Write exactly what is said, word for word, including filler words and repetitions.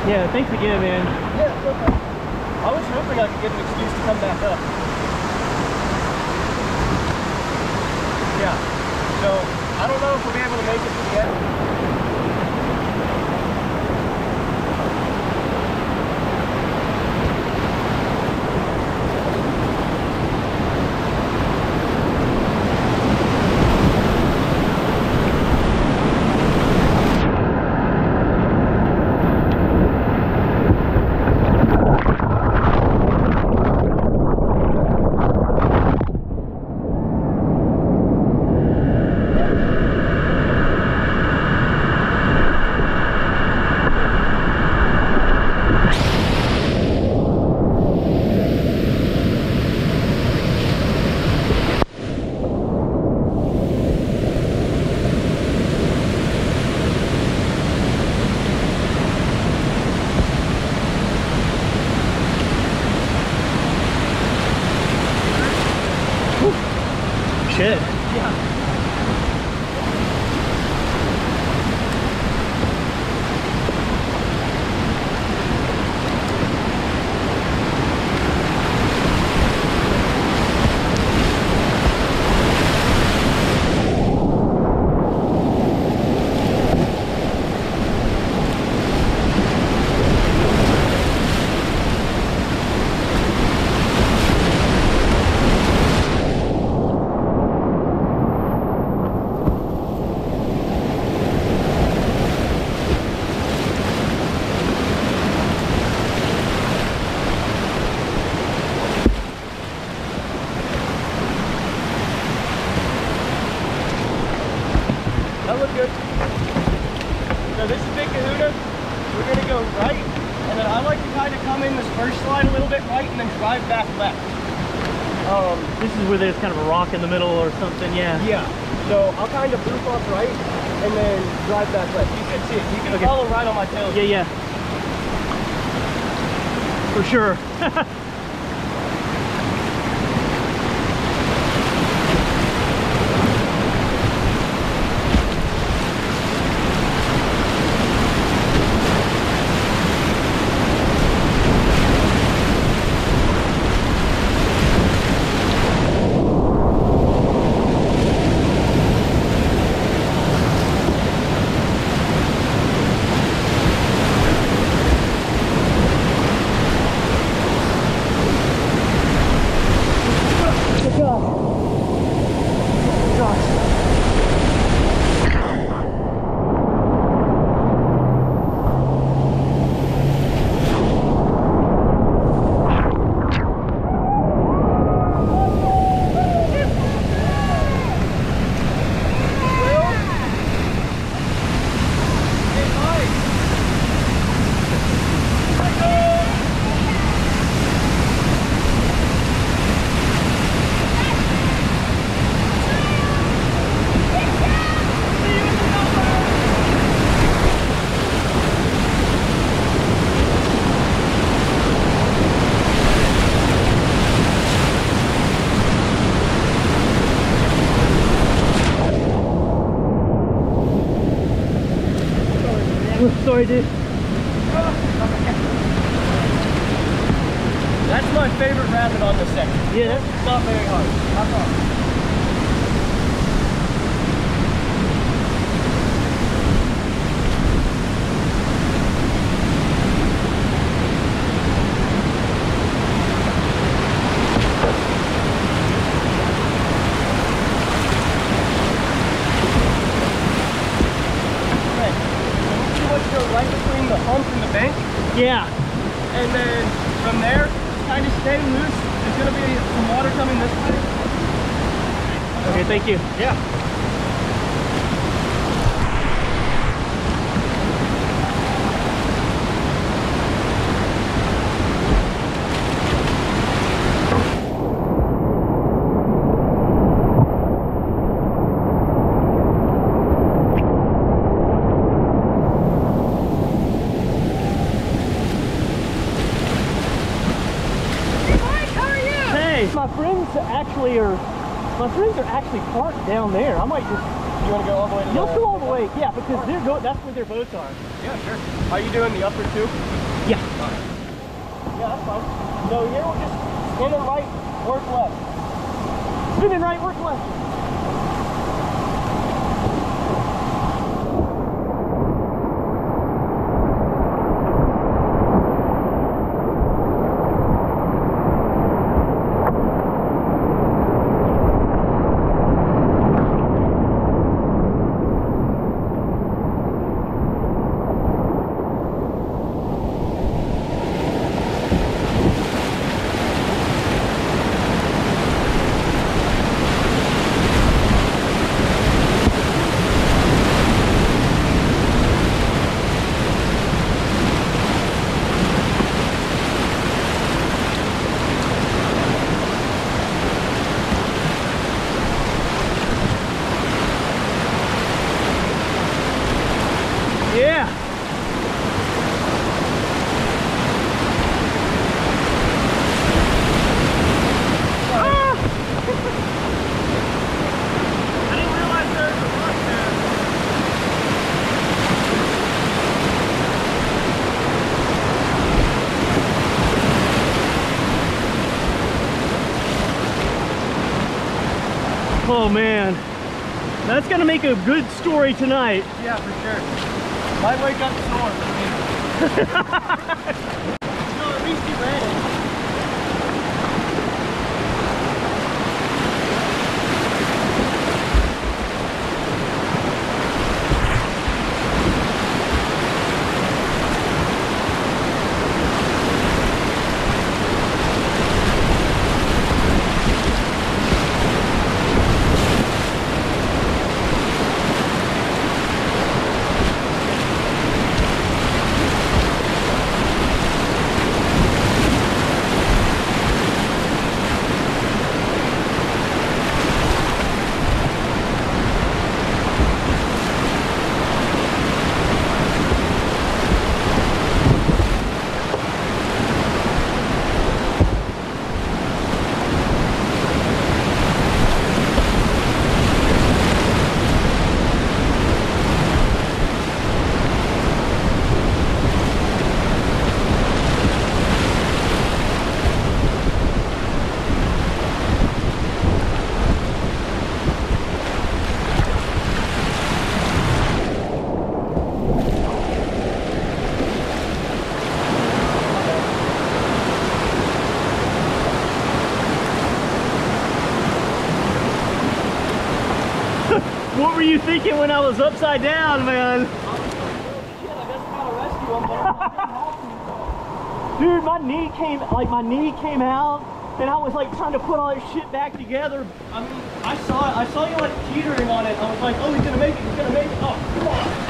Yeah, thanks again, man. Yeah, it's okay. I was hoping I could get an excuse to come back up. Yeah. So, I don't know if we'll be able to make it to the end. Shit. Yeah. That looked good. So this is Big Kahuna. We're gonna go right, and then I like to kind of come in this first slide a little bit right, and then drive back left. Um, This is where there's kind of a rock in the middle or something, yeah. yeah. So I'll kind of roof off right, and then drive back left. You can see it. You can Okay. follow right on my tail. Yeah, yeah. For sure. Sorry, dude. That's my favorite rapid on this section. Yeah. It's not very hard. Not hard. Right between the hump and the bank, Yeah. and then from there, kind of stay loose. There's going to be some water coming this way. Okay, thank you. Yeah. My friends actually are My friends are actually parked down there. I might just... You want to go all the way to the... Let's go all the way. Yeah, because they're go that's where their boats are. Yeah, sure. Are you doing the upper two? Yeah. Yeah, that's fine. So here we'll just spin and right, work left. Spinning right, work left. Yeah. Ah. I didn't realize there was a rock there. Oh man, that's gonna make a good story tonight. Yeah, for sure. Might wake up sore, but no, at least you ran it. What were you thinking when I was upside down, man? Dude, my knee came, like my knee came out, and I was like trying to put all that shit back together. I mean, I saw it. I saw you like teetering on it. I was like, oh, he's gonna make it. He's gonna make it. Oh, come on.